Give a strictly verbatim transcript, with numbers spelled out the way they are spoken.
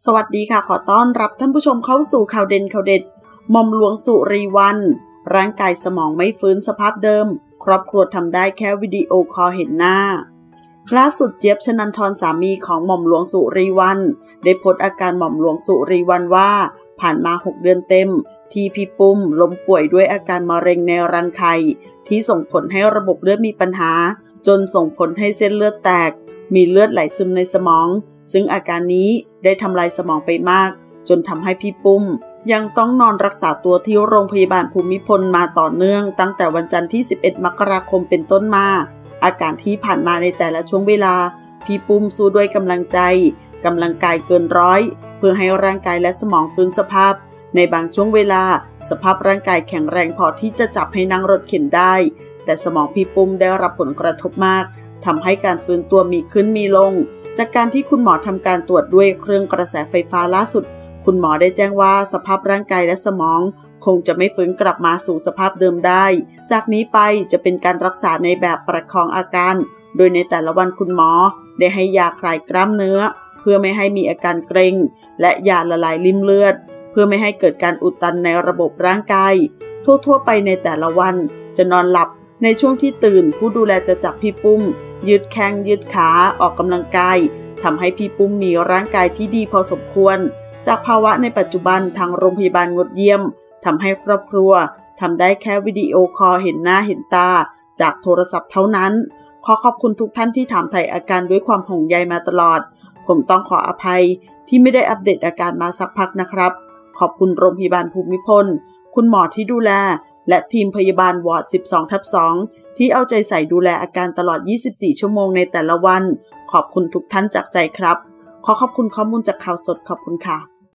สวัสดีค่ะขอต้อนรับท่านผู้ชมเข้าสู่ข่าวเด่นข่าวเด็ดหม่อมหลวงสุริวัลย์ร่างกายสมองไม่ฟื้นสภาพเดิมครอบครัวทำได้แค่วิดีโอคอลเห็นหน้าล่าสุดเจี๊ยบชนันทรสามีของหม่อมหลวงสุริวัลย์ได้โพสต์อาการหม่อมหลวงสุริวัลย์ว่าผ่านมาหกเดือนเต็มที่พี่ปุ้มล้มป่วยด้วยอาการมะเร็งในรังไข่ที่ส่งผลให้ระบบเลือดมีปัญหาจนส่งผลให้เส้นเลือดแตกมีเลือดไหลซึมในสมองซึ่งอาการนี้ได้ทำลายสมองไปมากจนทำให้พี่ปุ้มยังต้องนอนรักษาตัวที่โรงพยาบาลภูมิพลมาต่อเนื่องตั้งแต่วันจันทร์ที่สิบเอ็ดมกราคมเป็นต้นมาอาการที่ผ่านมาในแต่ละช่วงเวลาพี่ปุ้มสู้ด้วยกำลังใจกำลังกายเกินร้อยเพื่อให้ร่างกายและสมองฟื้นสภาพในบางช่วงเวลาสภาพร่างกายแข็งแรงพอที่จะจับให้นั่งรถเข็นได้แต่สมองพี่ปุ้มได้รับผลกระทบมากทำให้การฟื้นตัวมีขึ้นมีลงจากการที่คุณหมอทำการตรวจด้วยเครื่องกระแสไฟฟ้าล่าสุดคุณหมอได้แจ้งว่าสภาพร่างกายและสมองคงจะไม่ฟื้นกลับมาสู่สภาพเดิมได้จากนี้ไปจะเป็นการรักษาในแบบประคองอาการโดยในแต่ละวันคุณหมอได้ให้ยาคลายกล้ามเนื้อเพื่อไม่ให้มีอาการเกร็งและยาละลายริ่มเลือดเพื่อไม่ให้เกิดการอุดตันในระบบร่างกายทั่วๆไปในแต่ละวันจะนอนหลับในช่วงที่ตื่นผู้ดูแลจะจับพี่ปุ้มยืดแข้งยืดขาออกกำลังกายทำให้พี่ปุ้มมีร่างกายที่ดีพอสมควรจากภาวะในปัจจุบันทางโรงพยาบาลงดเยี่ยมทำให้ครอบครัวทำได้แค่วิดีโอคอลเห็นหน้าเห็นตาจากโทรศัพท์เท่านั้นขอขอบคุณทุกท่านที่ถามไถ่อาการด้วยความห่วงใยมาตลอดผมต้องขออภัยที่ไม่ได้อัปเดตอาการมาสักพักนะครับขอบคุณโรงพยาบาลภูมิพลคุณหมอที่ดูแลและทีมพยาบาลวอร์ด สิบสองทับสอง ที่เอาใจใส่ดูแลอาการตลอดยี่สิบสี่ชั่วโมงในแต่ละวันขอบคุณทุกท่านจากใจครับขอขอบคุณข้อมูลจากข่าวสดขอบคุณค่ะ